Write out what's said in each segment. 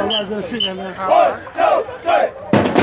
I got a good shit in there. 1, 2, 3.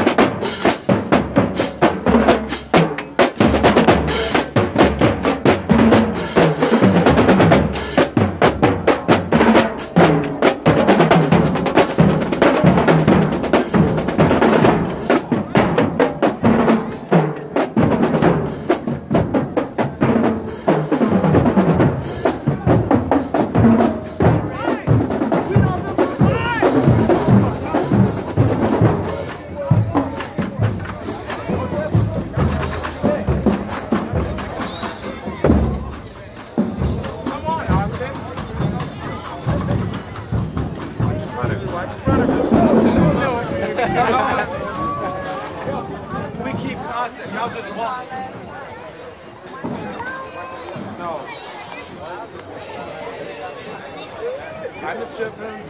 We keep constant. Y'all just walk. No. I just tripped him.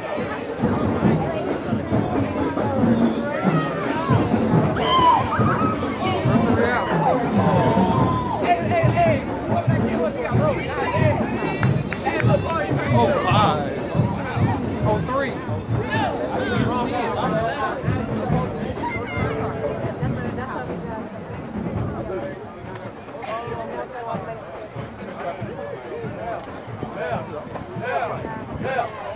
Oh, 5. Oh, 3. Yeah.